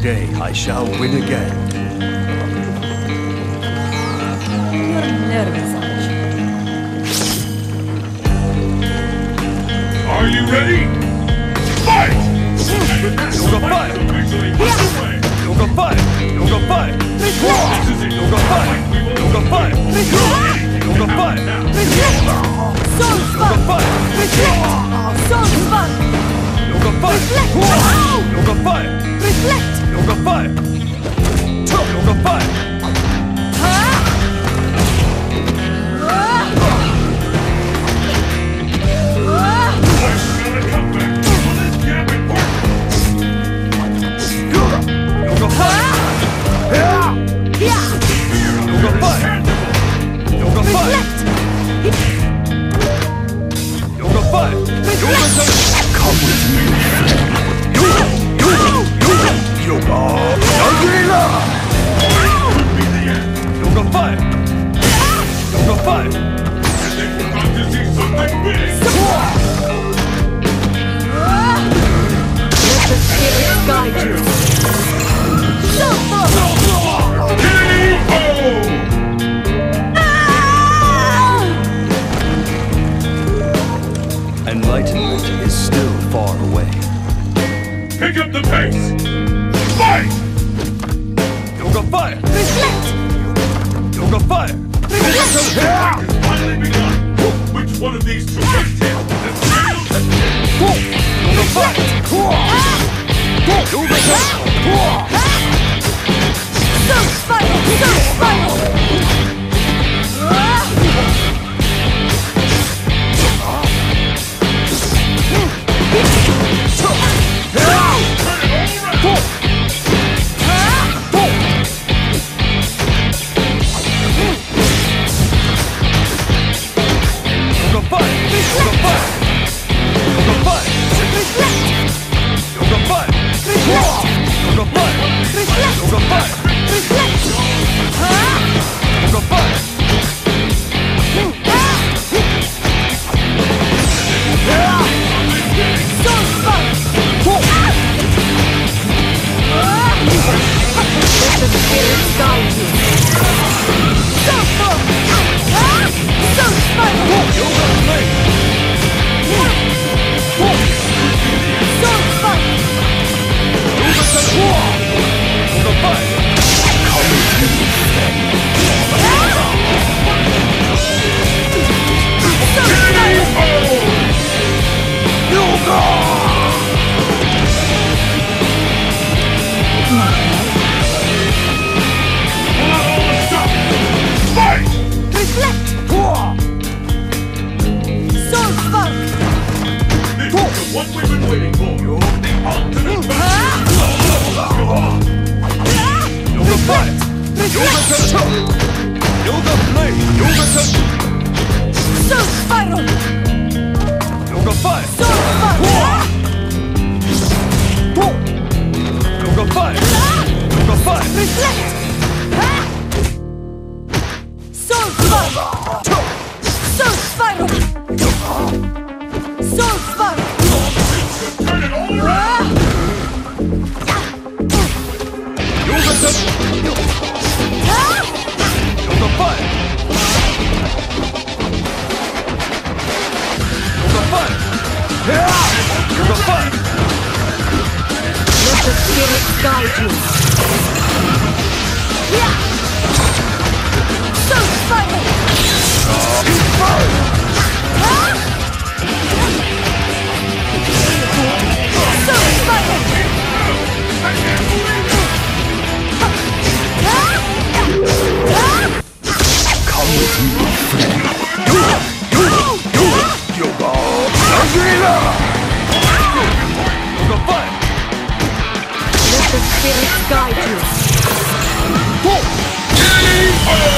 Today I shall win again. You're nervous, aren't you? Are you ready? Fight! Yoga fight! Yoga fight! Yoga fight! This is it! Yoga fight! Yoga fight! Yoga fight! Soul Yoga fight! Soul spark! Yoga fight! Yoga fight! Reflect! Yoga fight! Yoga fight! Yoga fight! Yoga fight! Yoga fight! Yoga fight! Come with me. Yoga! Yoga fight! Yoga fight! About to see something big! Let the spirit guide you! Enlightenment is still far away. Pick up the pace! Fight! Yoga fire! Reflect! Yoga fire! It's finally begun! Which one of these two is him? The thrill? Yoga fire! Yoga fire! So spiral! So spiral! What we've been waiting for! The ultimate Yoga fight! Yoga touch! Yoga play! Yoga touch! So spiral! Yoga fight! So spiral! Yoga fight! Yoga fight! Reflect! So spiral! So spiral! So spiral! Turn it all around! Yoga touch! Yoga fight! Yoga fight! Yoga fight! Let the spirit guide you! So spiral! So spiral! Come with me, friend. Yoga! Yoga! Yoga fight! Let the spirit guide you! K.O.